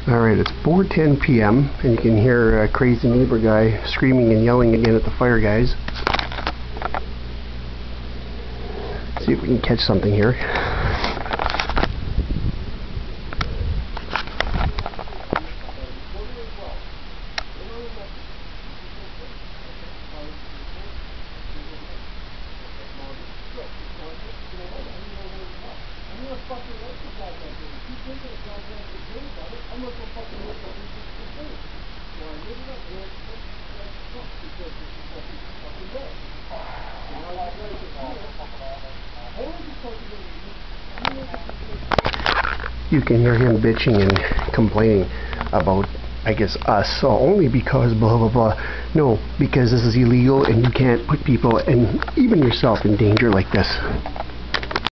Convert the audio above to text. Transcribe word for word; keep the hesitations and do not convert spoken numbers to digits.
Alright, it's four ten p m and you can hear a crazy neighbor guy screaming and yelling again at the fire guys. See if we can catch something here. You can hear him bitching and complaining about, I guess, us. So only because blah blah blah. No, because this is illegal and you can't put people and even yourself in danger like this.